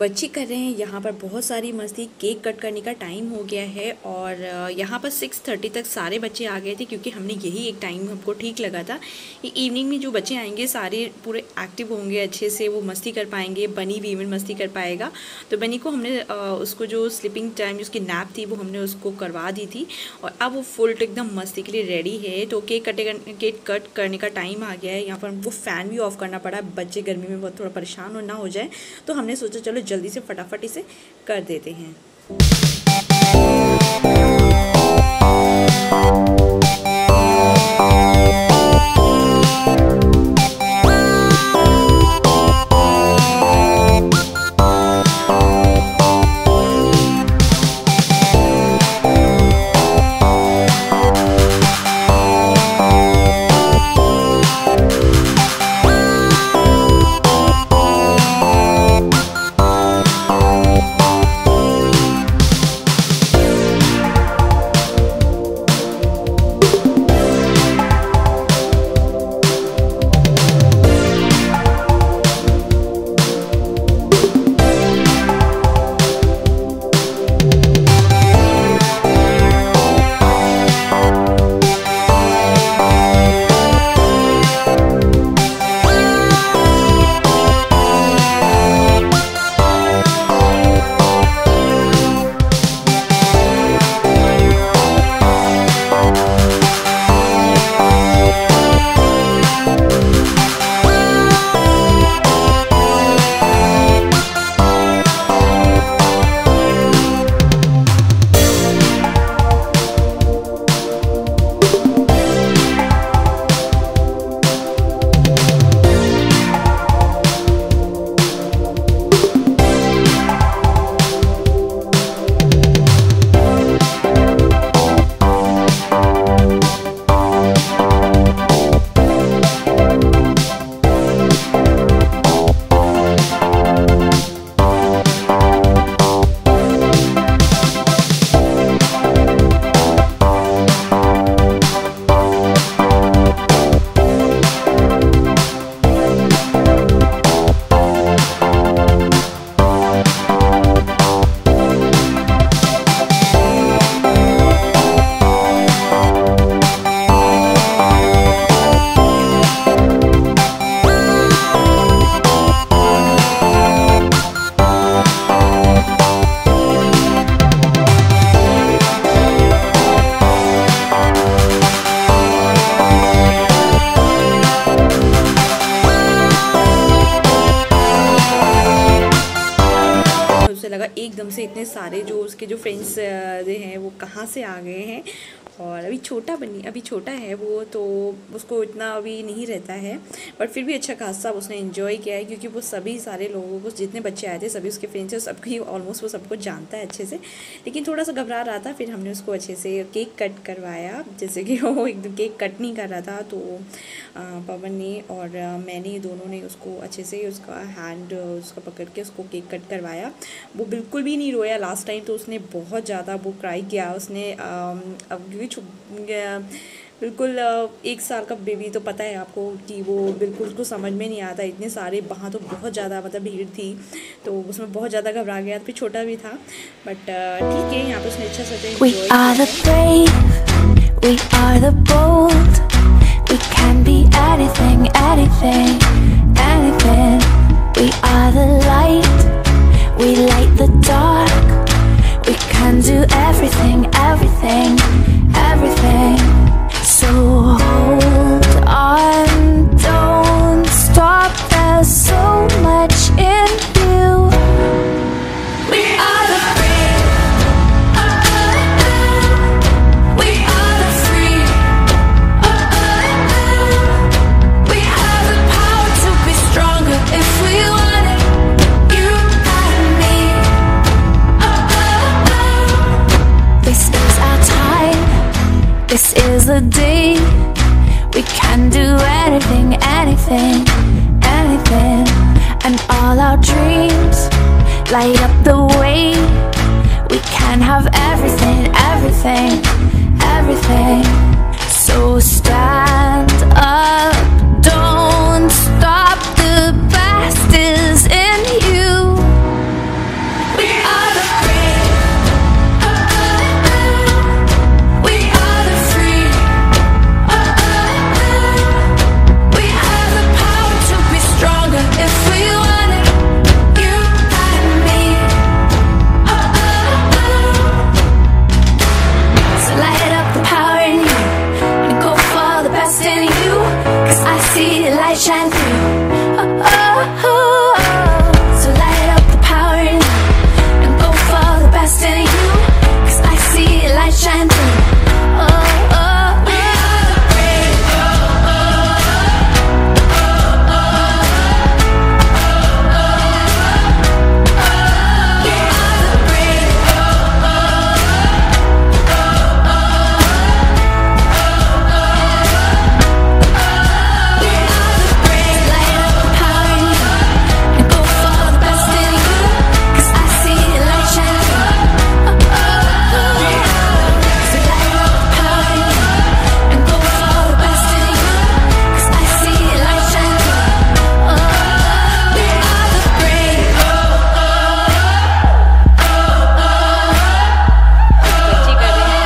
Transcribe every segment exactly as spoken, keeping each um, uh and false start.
बच्चे कर रहे हैं यहाँ पर बहुत सारी मस्ती। केक कट करने का टाइम हो गया है और यहाँ पर सिक्स थर्टी तक सारे बच्चे आ गए थे, क्योंकि हमने यही एक टाइम हमको ठीक लगा था कि इवनिंग में जो बच्चे आएंगे सारे पूरे एक्टिव होंगे, अच्छे से वो मस्ती कर पाएंगे। बनी भी इवन मस्ती कर पाएगा। तो बनी को हमने उसको जो स्लीपिंग टाइम उसकी नैप थी वो हमने उसको करवा दी थी और अब वो फुल एकदम मस्ती के लिए रेडी है। तो केक कटे केक कट करने का टाइम आ गया है। यहाँ पर हमको फ़ैन भी ऑफ़ करना पड़ा, बच्चे गर्मी में बहुत थोड़ा परेशान ना हो जाए, तो हमने सोचा चलो जल्दी से फटाफट इसे कर देते हैं। लगा एकदम से इतने सारे जो उसके जो फ्रेंड्स हैं वो कहाँ से आ गए हैं। और अभी छोटा बनी अभी छोटा है वो, तो उसको इतना अभी नहीं रहता है, बट फिर भी अच्छा खासा उसने एंजॉय किया है, क्योंकि वो सभी सारे लोगों को जितने बच्चे आए थे सभी उसके फ्रेंड्स थे, सबकी ऑलमोस्ट वो सबको जानता है अच्छे से। लेकिन थोड़ा सा घबरा रहा था, फिर हमने उसको अच्छे से केक कट करवाया। जैसे कि वो एकदम केक कट नहीं कर रहा था, तो पवन ने और मैंने दोनों ने उसको अच्छे से उसका हैंड उसका पकड़ के उसको केक कट करवाया। वो बिल्कुल भी नहीं रोया। लास्ट टाइम तो उसने बहुत ज़्यादा वो क्राई किया उसने। अब बिल्कुल एक साल का बेबी, तो पता है आपको कि वो बिल्कुल उसको समझ में नहीं आता। इतने सारे वहाँ तो बहुत ज़्यादा मतलब भीड़ थी, तो उसमें बहुत ज़्यादा घबरा गया। फिर छोटा भी था, बट ठीक है, यहाँ पे उसने अच्छा सा enjoy everything. So hold on, don't stop, there's so much in you. We are the free, oh, oh, oh. We are the free, oh, oh, oh. We have the power to be stronger if we want it. You and me, oh, oh, oh. This is our time. This is the day we can do anything, anything, anything. And all our dreams light up the way. We can have everything, everything, everything. So stand up, don't stop, the best is in you. shine through. Oh, oh, oh. So light up the power in you and go for the best in you, 'cause I see a light shine through. Oh, oh, oh. We are the brave. Oh, oh, oh, oh, oh, oh, oh. We are the brave. Oh, oh, oh, oh, oh. We are the brave. Light up the power in you and go for the best in you, 'cause I see a light shine through. Oh, oh, oh. So light up the power in you and go for the best in you, 'cause I see a light shine through. Oh, we are the brave. बच्चे कर रहे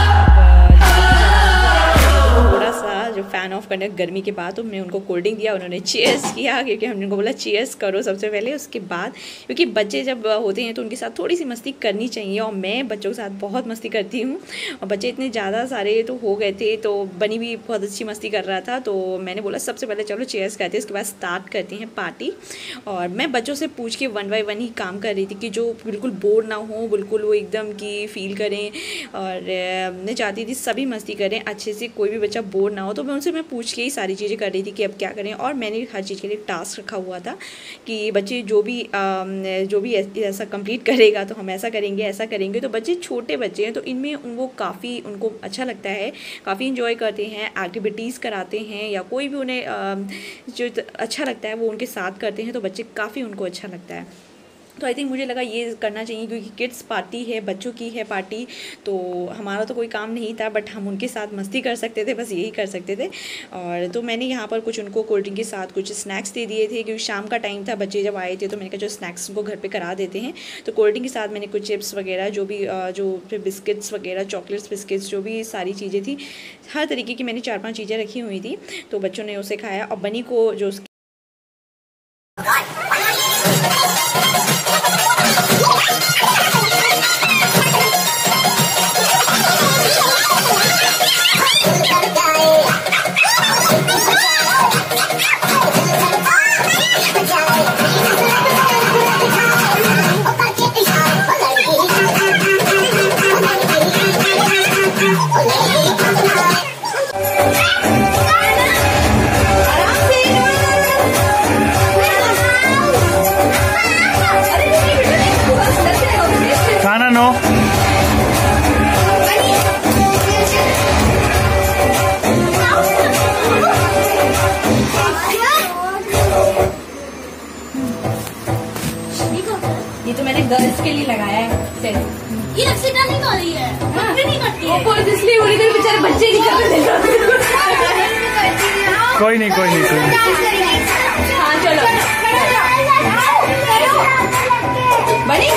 हैं थोड़ा सा जो fan of करने गर्मी के बाद, तो मैं उनको कोल्ड ड्रिंक दिया, उन्होंने चीयर्स किया, क्योंकि हमने उनको बोला चीयर्स करो सबसे पहले, उसके बाद क्योंकि बच्चे जब होते हैं तो उनके साथ थोड़ी सी मस्ती करनी चाहिए, और मैं बच्चों के साथ बहुत मस्ती करती हूँ, और बच्चे इतने ज़्यादा सारे तो हो गए थे, तो बनी भी बहुत अच्छी मस्ती कर रहा था, तो मैंने बोला सबसे पहले चलो चीयर्स करते हैं, उसके बाद स्टार्ट करते हैं पार्टी। और मैं बच्चों से पूछ के वन बाई वन ही काम कर रही थी कि जो बिल्कुल बोर ना हो, बिल्कुल वो एकदम की फील करें, और मैं चाहती थी सभी मस्ती करें अच्छे से, कोई भी बच्चा बोर ना हो, तो मैं उनसे मैं पूछ के ही सारी चीज़ें कर रही थी कि अब क्या करें। और मैंने हर चीज़ के लिए टास्क रखा हुआ था कि बच्चे जो भी जो भी ऐसा कंप्लीट करेगा तो हम ऐसा करेंगे ऐसा करेंगे। तो बच्चे छोटे बच्चे हैं तो इनमें वो काफ़ी उनको अच्छा लगता है, काफ़ी इन्जॉय करते हैं, एक्टिविटीज़ कराते हैं या कोई भी उन्हें जो अच्छा लगता है वो उनके साथ करते हैं, तो बच्चे काफ़ी उनको अच्छा लगता है। तो आई थिंक मुझे लगा ये करना चाहिए, क्योंकि किड्स पार्टी है, बच्चों की है पार्टी, तो हमारा तो कोई काम नहीं था, बट हम उनके साथ मस्ती कर सकते थे, बस यही कर सकते थे। और तो मैंने यहाँ पर कुछ उनको कोल्ड ड्रिंक के साथ कुछ स्नैक्स दे दिए थे, क्योंकि शाम का टाइम था, बच्चे जब आए थे तो मैंने कहा जो स्नैक्स उनको घर पे करा देते हैं। तो कोल्ड ड्रिंक के साथ मैंने कुछ चिप्स वगैरह, जो भी जो बिस्किट्स वगैरह, चॉकलेट्स बिस्किट्स, जो भी सारी चीज़ें थी, हर तरीके की मैंने चार पाँच चीज़ें रखी हुई थी, तो बच्चों ने उसे खाया। और बनी को जो खाना नो ये तो मैंने गर्ल्स के लिए लगाया है सेट। ये रक्षिता नहीं कर रही है, हाँ। नहीं करती है। वो इसलिए हो रही थी, बेचारे बच्चे नहीं कर रहे थे। कोई नहीं कोई नहीं कोई नहीं। हाँ चलो बनी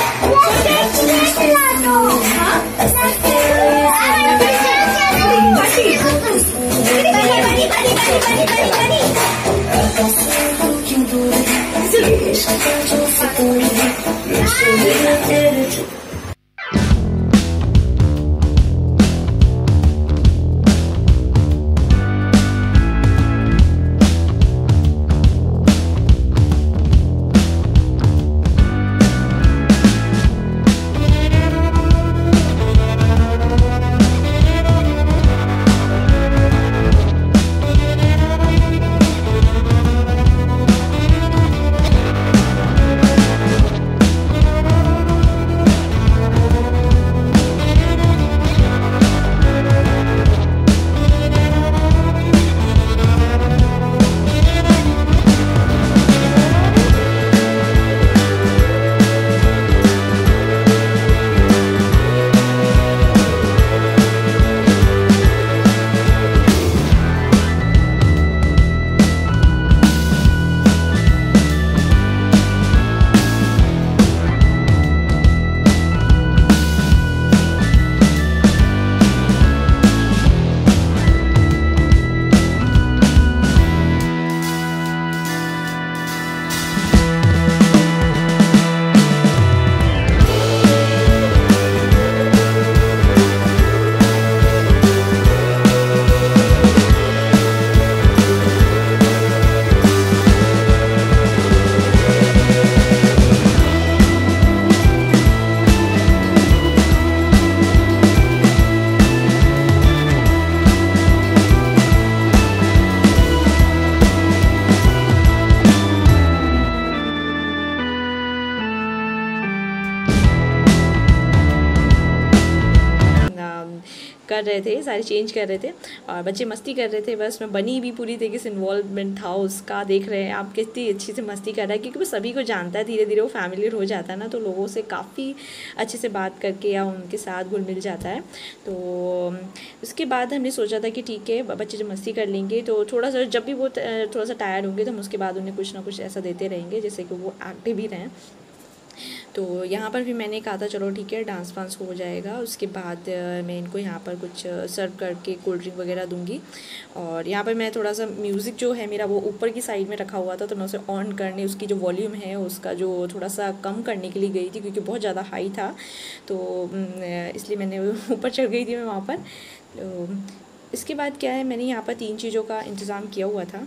कर रहे थे, सारे चेंज कर रहे थे और बच्चे मस्ती कर रहे थे। बस मैं बनी भी पूरी तरीके से इन्वॉल्वमेंट था उसका। देख रहे हैं आप कितनी अच्छी से मस्ती कर रहा है, क्योंकि वो सभी को जानता है, धीरे धीरे वो फैमिलियर हो जाता है ना, तो लोगों से काफ़ी अच्छे से बात करके या उनके साथ घुल मिल जाता है। तो उसके बाद हमने सोचा था कि ठीक है बच्चे जब मस्ती कर लेंगे तो थोड़ा सा, जब भी वो थोड़ा सा टायर्ड होंगे तो हम उसके बाद उन्हें कुछ ना कुछ ऐसा देते रहेंगे जिससे कि वो एक्टिव ही रहें। तो यहाँ पर भी मैंने कहा था चलो ठीक है डांस वांस हो जाएगा, उसके बाद मैं इनको यहाँ पर कुछ सर्व करके कोल्ड ड्रिंक वगैरह दूंगी। और यहाँ पर मैं थोड़ा सा म्यूज़िक जो है मेरा वो ऊपर की साइड में रखा हुआ था, तो मैं उसे ऑन करने, उसकी जो वॉल्यूम है उसका जो थोड़ा सा कम करने के लिए गई थी, क्योंकि बहुत ज़्यादा हाई था, तो इसलिए मैंने ऊपर चढ़ गई थी मैं वहाँ पर। तो इसके बाद क्या है, मैंने यहाँ पर तीन चीज़ों का इंतज़ाम किया हुआ था।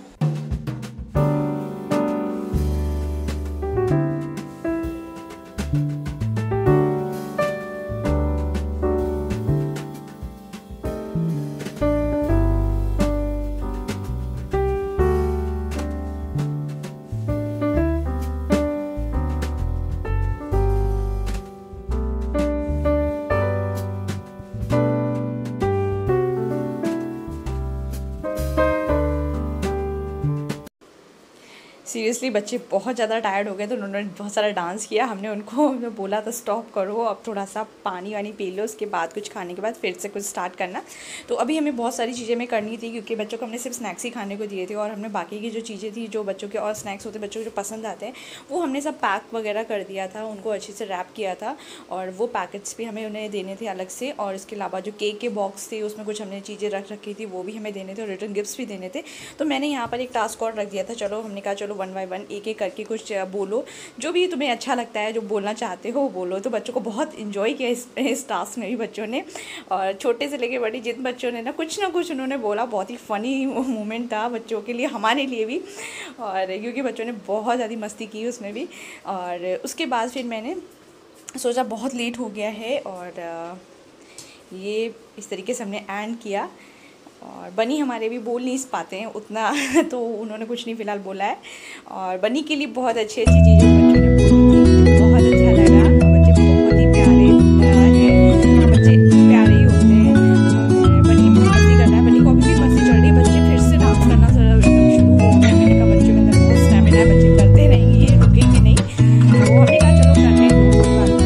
सीरियसली बच्चे बहुत ज़्यादा टायर्ड हो गए, तो उन्होंने बहुत सारा डांस किया। हमने उनको बोला था स्टॉप करो, अब थोड़ा सा पानी वानी पी लो, उसके बाद कुछ खाने के बाद फिर से कुछ स्टार्ट करना। तो अभी हमें बहुत सारी चीज़ें में करनी थी, क्योंकि बच्चों को हमने सिर्फ स्नैक्स ही खाने को दिए थे, और हमने बाकी की जो चीज़ें थी जो बच्चों के और स्नैक्स होते बच्चों को जो पसंद आते हैं वो हमने सब पैक वगैरह कर दिया था, उनको अच्छे से रैप किया था, और वो पैकेट्स भी हमें उन्हें देने थे अलग से। और इसके अलावा जो केक के बॉक्स थे उसमें कुछ हमने चीज़ें रख रखी थी, वो भी हमें देने थे, और रिटर्न गिफ्ट्स भी देने थे। तो मैंने यहाँ पर एक टास्क और रख दिया था, चलो हमने कहा चलो वन बाय वन एक एक करके कुछ बोलो, जो भी तुम्हें अच्छा लगता है, जो बोलना चाहते हो बोलो। तो बच्चों को बहुत इन्जॉय किया इस, इस टास्क में भी बच्चों ने, और छोटे से लेके बड़ी जिन बच्चों ने ना कुछ ना कुछ उन्होंने बोला। बहुत ही फ़नी मोमेंट था बच्चों के लिए, हमारे लिए भी, और क्योंकि बच्चों ने बहुत ज़्यादा मस्ती की उसमें भी। और उसके बाद फिर मैंने सोचा बहुत लेट हो गया है, और ये इस तरीके से हमने एंड किया। और बनी हमारे भी बोल नहीं पाते हैं उतना तो उन्होंने कुछ नहीं फ़िलहाल बोला है। और बनी के लिए बहुत अच्छी अच्छी चीज़ें बच्चों ने बोली, बहुत अच्छा लगा। बच्चे बहुत ही प्यारे हैं, बच्चे प्यारे ही होते हैं। और बनी मस्ती करना है, बनी को अभी भी मस्ती चल रही है, बच्चे फिर से डांस करना शुरू हो गया। मैंने कहा बच्चों के अंदर बहुत स्टैमिना है, बच्चे करते रहेंगे, रुकेंगे नहीं। तो हमने कहा चलो करने दो,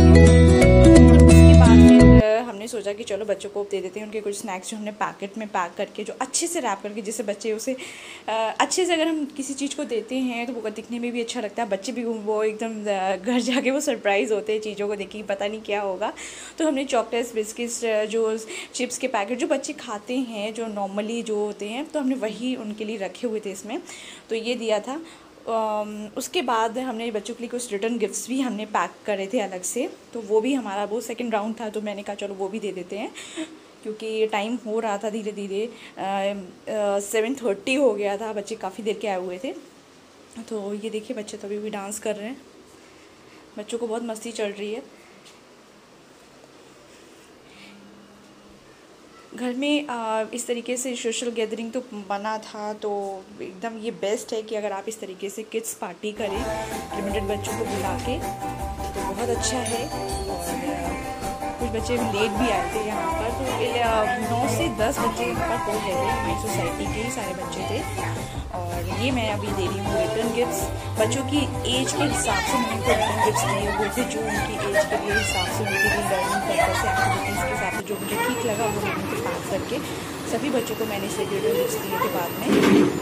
उसके बाद फिर हमने सोचा कि चलो बच्चों को दे देते हैं उनके कुछ स्नैक्स जो हमने पैकेट में पैक करके, जो अच्छे से रैप करके, जिससे बच्चे उसे अच्छे से, अगर हम किसी चीज़ को देते हैं तो वो दिखने में भी अच्छा लगता है, बच्चे भी वो एकदम घर जाके वो सरप्राइज़ होते हैं चीज़ों को देख के, पता नहीं क्या होगा। तो हमने चॉकलेट्स, बिस्किट्स, जो चिप्स के पैकेट जो बच्चे खाते हैं जो नॉर्मली जो होते हैं, तो हमने वही उनके लिए रखे हुए थे इसमें, तो ये दिया था। Um, उसके बाद हमने बच्चों के लिए कुछ रिटर्न गिफ्ट्स भी हमने पैक करे थे अलग से, तो वो भी हमारा वो सेकंड राउंड था, तो मैंने कहा चलो वो भी दे देते हैं, क्योंकि टाइम हो रहा था धीरे धीरे, सेवन थर्टी हो गया था, बच्चे काफ़ी देर के आए हुए थे। तो ये देखिए बच्चे तो अभी भी डांस कर रहे हैं, बच्चों को बहुत मस्ती चल रही है। घर में आ, इस तरीके से सोशल गैदरिंग तो बना था, तो एकदम ये बेस्ट है कि अगर आप इस तरीके से किड्स पार्टी करें लिमिटेड बच्चों को बुला के, तो बहुत अच्छा है। और कुछ बच्चे लेट भी आए थे यहाँ पर, तो नौ से दस बच्चे यहाँ पर हो गए थे, हमारी सोसाइटी के ही सारे बच्चे थे। और ये मैं अभी दे रही हूँ रिटर्न गिफ्ट्स, बच्चों की एज के हिसाब से मैंने उनको रिटर्न गिफ्ट्स दिए हुए थे, जो उनकी एज के लिए हिसाब से उनके लिए लर्निंग पर्पस से एक्टिविटीज़ के हिसाब से जो मुझे ठीक लगा वो मैंने उनको पैक करके सभी बच्चों को मैंने से रिटर्न गिफ्ट्स दिए थे बाद में।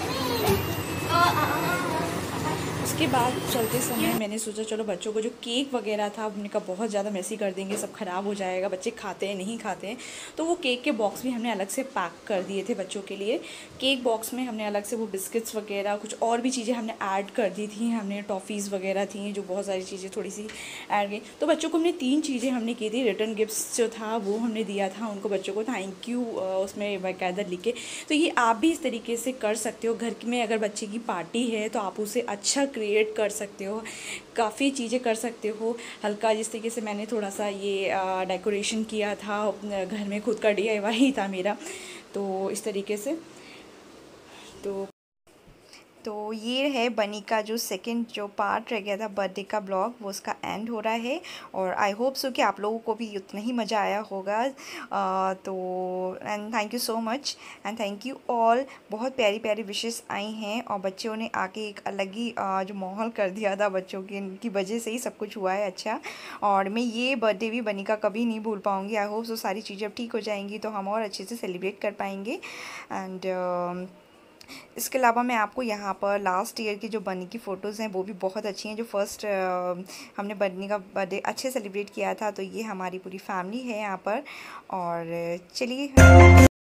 उसके बाद चलते समय मैंने सोचा चलो बच्चों को जो केक वगैरह था हमने कहा बहुत ज़्यादा मैसी कर देंगे, सब ख़राब हो जाएगा, बच्चे खाते हैं नहीं खाते हैं, तो वो केक के बॉक्स भी हमने अलग से पैक कर दिए थे बच्चों के लिए। केक बॉक्स में हमने अलग से वो बिस्किट्स वगैरह कुछ और भी चीज़ें हमने ऐड कर दी थी, हमने टॉफ़ीज़ वगैरह थी, जो बहुत सारी चीज़ें थोड़ी सी ऐड गई। तो बच्चों को हमने तीन चीज़ें हमने की थी, रिटर्न गिफ्ट्स जो था वो हमने दिया था उनको, बच्चों को थैंक यू उसमें बाकायदा लिखे। तो ये आप भी इस तरीके से कर सकते हो, घर में अगर बच्चे की पार्टी है तो आप उसे अच्छा क्रिएट कर सकते हो, काफ़ी चीज़ें कर सकते हो हल्का। जिस तरीके से मैंने थोड़ा सा ये डेकोरेशन किया था घर में, खुद का डी आई वाई था मेरा, तो इस तरीके से। तो तो ये है बनी का जो सेकंड जो पार्ट रह गया था बर्थडे का ब्लॉग, वो उसका एंड हो रहा है। और आई होप सो कि आप लोगों को भी उतना ही मज़ा आया होगा। uh, तो and thank you so much and thank you all. बहुत प्यारी प्यारी विशेस आई हैं और बच्चों ने आके एक अलग ही uh, जो माहौल कर दिया था, बच्चों की की वजह से ही सब कुछ हुआ है अच्छा। और मैं ये बर्थडे भी बनी का कभी नहीं भूल पाऊँगी। आई होप सो सारी चीज़ें अब ठीक हो जाएंगी तो हम और अच्छे से सेलिब्रेट कर पाएंगे। एंड uh, इसके अलावा मैं आपको यहाँ पर लास्ट ईयर की जो बनी की फ़ोटोज़ हैं वो भी बहुत अच्छी हैं। जो फर्स्ट हमने बनी का बर्थडे अच्छे सेलिब्रेट किया था, तो ये हमारी पूरी फैमिली है यहाँ पर। और चलिए